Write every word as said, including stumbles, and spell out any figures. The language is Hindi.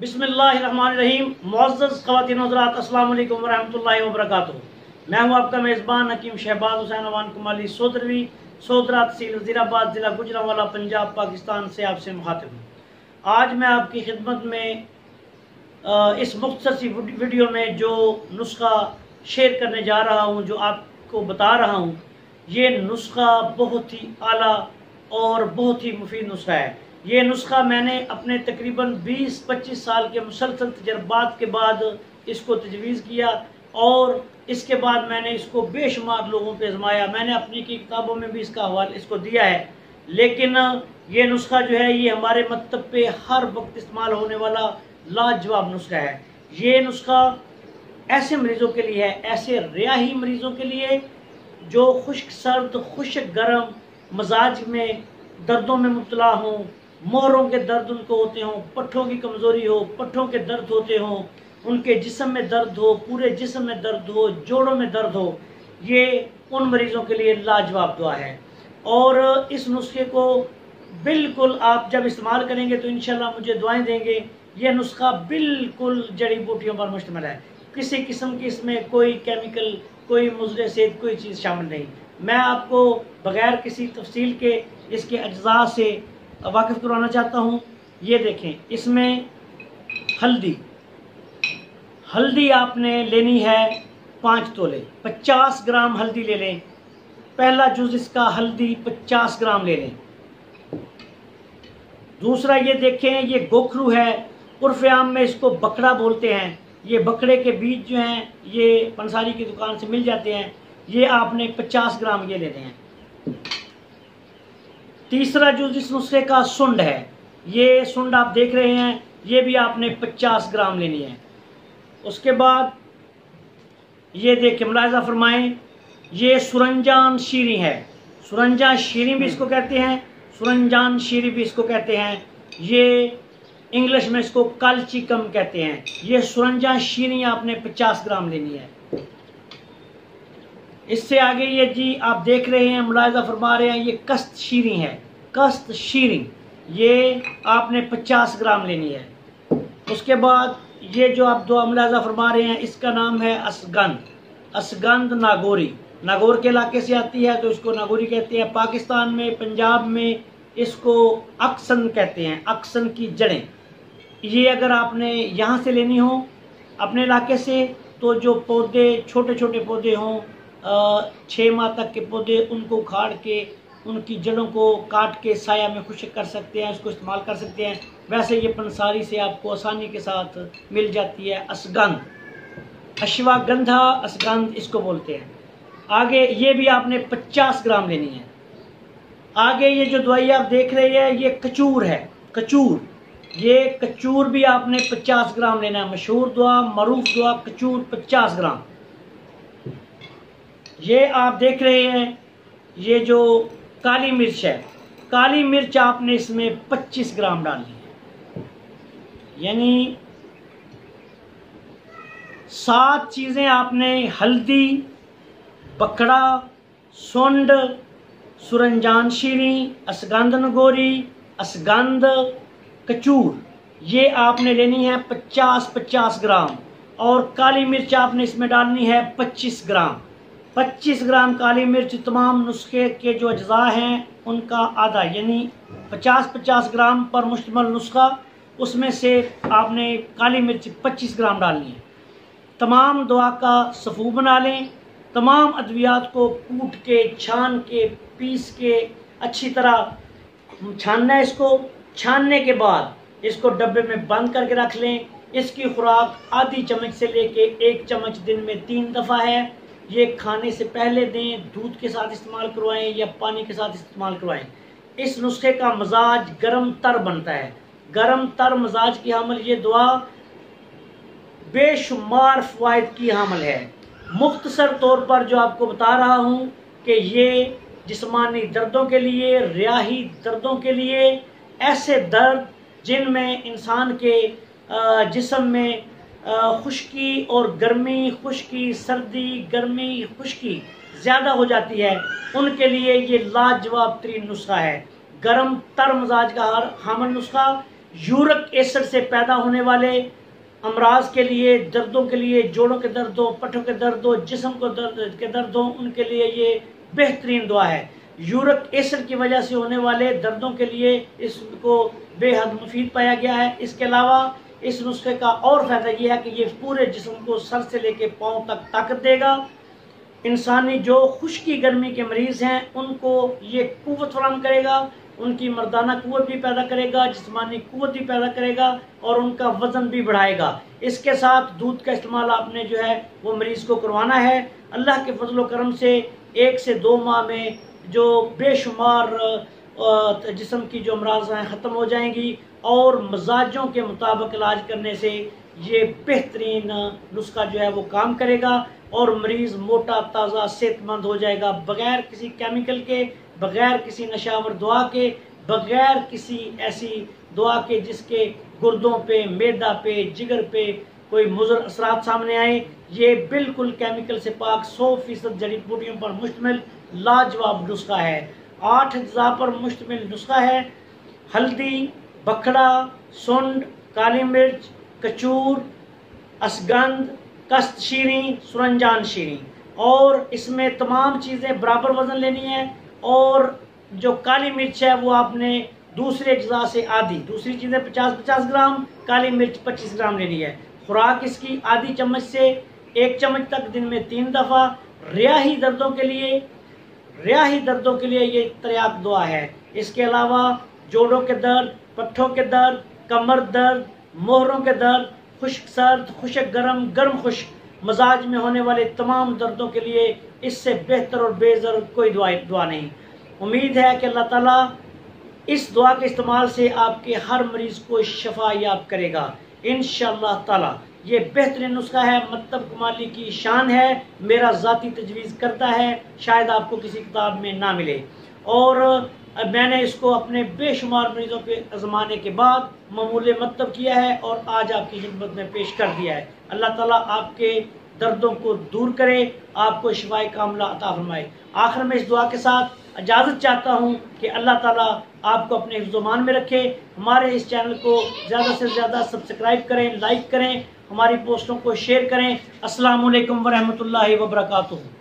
बिस्मिल्लाहिर्रहमानिर्रहीम। मुअज़्ज़ज़ ख़वातीन व हज़रात, अस्सलामु अलैकुम व रहमतुल्लाहि व बरकातुहू। मैं हूँ आपका मेज़बान हकीम शहबाज हुसैन अवान कुमाली सोदरवी सोदरा तहसील वज़ीराबाद, ज़िला गुजरांवाला, पंजाब, पाकिस्तान से आपसे मुखातिब हूँ। आज मैं आपकी खिदमत में इस मुख्तसर सी वीडियो में जो नुस्खा शेयर करने जा रहा हूँ, जो आपको बता रहा हूँ, ये नुस्खा बहुत ही आला और बहुत ही मुफीद नुस्खा है। ये नुस्खा मैंने अपने तकरीबन बीस पच्चीस साल के मुसलसल तजर्बात के बाद इसको तजवीज़ किया और इसके बाद मैंने इसको बेशुमार लोगों पे आजमाया। मैंने अपनी की किताबों में भी इसका हवाला इसको दिया है, लेकिन ये नुस्खा जो है ये हमारे मतलब पे हर वक्त इस्तेमाल होने वाला लाजवाब नुस्खा है। ये नुस्खा ऐसे मरीज़ों के लिए है, ऐसे रियाही मरीज़ों के लिए जो खुश्क सर्द खुश्क गर्म मजाज में दर्दों में मुब्तला हों, मोहरों के दर्द उनको होते हों, पट्ठों की कमज़ोरी हो, पट्ठों के दर्द होते हों, उनके जिस्म में दर्द हो, पूरे जिस्म में दर्द हो, जोड़ों में दर्द हो, ये उन मरीज़ों के लिए लाजवाब दुआ है। और इस नुस्खे को बिल्कुल आप जब इस्तेमाल करेंगे तो इंशाल्लाह मुझे दुआएं देंगे। ये नुस्खा बिल्कुल जड़ी बूटियों पर मुश्तमिल है, किसी किस्म की इसमें कोई केमिकल, कोई मुज़र सेहत, कोई चीज़ शामिल नहीं। मैं आपको बग़ैर किसी तफसील के इसके अज्जा से वाकिफ़ करवाना चाहता हूँ। ये देखें, इसमें हल्दी हल्दी आपने लेनी है पाँच तोले, पचास ग्राम हल्दी ले लें। पहला जुज़ इसका हल्दी पचास ग्राम ले लें। दूसरा ये देखें, ये गोखरू है, उर्फ़ आम में इसको बकड़ा बोलते हैं। ये बकड़े के बीज जो हैं ये पंसारी की दुकान से मिल जाते हैं, ये आपने पचास ग्राम ये लेने हैं। तीसरा जो जिस नुस्खे का सुंड है, ये सुंड आप देख रहे हैं, ये भी आपने पचास ग्राम लेनी है। उसके बाद ये देखिए, मुलाहिज़ा फरमाएं, ये सुरंजान शीरी है। सुरंजान शीरी भी इसको कहते हैं, सुरंजान शीरी भी इसको कहते हैं। ये इंग्लिश में इसको कालचिकम कहते हैं। ये सुरंजान शीरी आपने पचास ग्राम लेनी है। इससे आगे ये जी आप देख रहे हैं, मुलाहिज़ा फरमा रहे हैं, ये कस्त शीरी है, कस्त शीरी, ये आपने पचास ग्राम लेनी है। उसके बाद ये जो आप दो मुलाहिज़ा फरमा रहे हैं, इसका नाम है असगंध। असगंध नागौरी, नागौर के इलाके से आती है तो इसको नागौरी कहते हैं। पाकिस्तान में, पंजाब में इसको अक्सन कहते हैं, अक्सन की जड़ें। ये अगर आपने यहाँ से लेनी हो अपने इलाके से, तो जो पौधे छोटे छोटे पौधे हों, छः माह तक के पौधे, उनको उखाड़ के उनकी जड़ों को काट के साया में खुश्क कर सकते हैं, उसको इस्तेमाल कर सकते हैं। वैसे ये पंसारी से आपको आसानी के साथ मिल जाती है। असगंध, अश्वगंधा असगंध इसको बोलते हैं। आगे ये भी आपने पचास ग्राम लेनी है। आगे ये जो दवाई आप देख रहे हैं, ये कचूर है, कचूर, ये कचूर भी आपने पचास ग्राम लेना है। मशहूर दवा, मरूफ दवा कचूर पचास ग्राम। ये आप देख रहे हैं, ये जो काली मिर्च है, काली मिर्च आपने इसमें पच्चीस ग्राम डालनी है। यानी सात चीज़ें आपने, हल्दी, बकड़ा, सुंड, सुरंजान शीरी, असगंध नगोरी, असगंध, कचूर, ये आपने लेनी है पचास पचास ग्राम। और काली मिर्च आपने इसमें डालनी है पच्चीस ग्राम। पच्चीस ग्राम काली मिर्च तमाम नुस्खे के जो अज्जा हैं उनका आधा, यानी पचास पचास ग्राम पर मुश्तमिल नुस्खा, उसमें से आपने काली मिर्च पच्चीस ग्राम डालनी है। तमाम दवा का सफ़ू बना लें। तमाम अद्वियात को कूट के, छान के, पीस के अच्छी तरह छानना है। इसको छानने के बाद इसको डब्बे में बंद करके रख लें। इसकी खुराक आधी चम्मच से लेके एक चम्मच दिन में तीन दफ़ा है। ये खाने से पहले दें, दूध के साथ इस्तेमाल करवाएं या पानी के साथ इस्तेमाल करवाएं। इस नुस्खे का मजाज गरम तर बनता है। गरम तर मजाज की हामिल ये दवा बेशुमार फ़वाइद की हामिल है। मुख्तसर तौर पर जो आपको बता रहा हूँ कि ये जिस्मानी दर्दों के लिए, रियाही दर्दों के लिए, ऐसे दर्द जिनमें इंसान के जिस्म में खुश्की और गर्मी, खुश्की, सर्दी, गर्मी, खुश्की ज़्यादा हो जाती है, उनके लिए ये लाजवाब तरीन नुस्खा है। गरम तर मजाज का हामिल नुस्खा यूरिक एसिड से पैदा होने वाले अमराज के लिए, दर्दों के लिए, जोड़ों के दर्द हो, पट्टों के दर्द हो, जिस्म को दर्द के दर्द हो, उनके लिए ये बेहतरीन दुआ है। यूरिक एसिड की वजह से होने वाले दर्दों के लिए इसको बेहद मुफीद पाया गया है। इसके अलावा इस नुस्खे का और फ़ायदा यह है कि ये पूरे जिस्म को सर से लेकर पाँव तक ताकत देगा। इंसानी जो खुश्की गर्मी के मरीज़ हैं उनको ये कुव्वत फराहम करेगा, उनकी मर्दाना कुव्वत भी पैदा करेगा, जिस्मानी कुव्वत भी पैदा करेगा और उनका वज़न भी बढ़ाएगा। इसके साथ दूध का इस्तेमाल आपने जो है वो मरीज़ को करवाना है। अल्लाह के फजल व करम से एक से दो माह में जो बेशुमार जिस्म की जो अमराज़ हैं ख़त्म हो जाएंगी और मजाजों के मुताबिक इलाज करने से ये बेहतरीन नुस्खा जो है वो काम करेगा और मरीज़ मोटा ताज़ा सेहतमंद हो जाएगा, बग़ैर किसी केमिकल के, बग़ैर किसी नशावर दवा के, बग़ैर किसी ऐसी दवा के जिसके गुर्दों पे, मैदा पे, जिगर पे कोई मुज़र असरात सामने आए। ये बिल्कुल केमिकल से पाक सौ फीसद जड़ी बूटियों पर मुश्तमिल लाजवाब नुस्खा है। आठ अज्जा पर मुश्तमिल नुस्खा है। हल्दी, बखड़ा, सुंड, काली मिर्च, कचूर, असगंध, कस्त शीरी, सुरंजान शीरी, और इसमें तमाम चीज़ें बराबर वज़न लेनी है। और जो काली मिर्च है वो आपने दूसरे अज्जा से आधी, दूसरी चीज़ें पचास पचास ग्राम, काली मिर्च पच्चीस ग्राम लेनी है। खुराक इसकी आधी चम्मच से एक चम्मच तक दिन में तीन दफ़ा। रियाही दर्दों के लिए रियाही दर्दों के लिए ये तरियाक दुआ है। इसके अलावा जोड़ों के दर्द, पट्ठों के दर्द, कमर दर्द, मोहरों के दर्द, खुश्क सर्द, खुशक गर्म, गर्म खुश्क मजाज में होने वाले तमाम दर्दों के लिए इससे बेहतर और बेहतर कोई दुआ दुआ नहीं। उम्मीद है कि अल्लाह ताला इस दुआ के इस्तेमाल से आपके हर मरीज़ को शफा याब करेगा इंशाअल्लाह ताला। ये बेहतरीन नुस्खा है, मतलब कमाली की शान है, मेरा ज़ाती तजवीज़ करता है, शायद आपको किसी किताब में ना मिले। और मैंने इसको अपने बेशुमार मरीज़ों पे आजमाने के बाद मामूल मतलब किया है और आज आपकी खिदमत में पेश कर दिया है। अल्लाह ताला आपके दर्दों को दूर करे, आपको शिफाए कामला अता फरमाए। आखिर में इस दुआ के साथ इजाज़त चाहता हूँ कि अल्लाह ताला आपको अपने हिफ्ज़-ओ-मान में रखे। हमारे इस चैनल को ज़्यादा से ज़्यादा सब्सक्राइब करें, लाइक करें, हमारी पोस्टों को शेयर करें। अस्सलामु अलैकुम व रहमतुल्लाहि व बरकातुहू।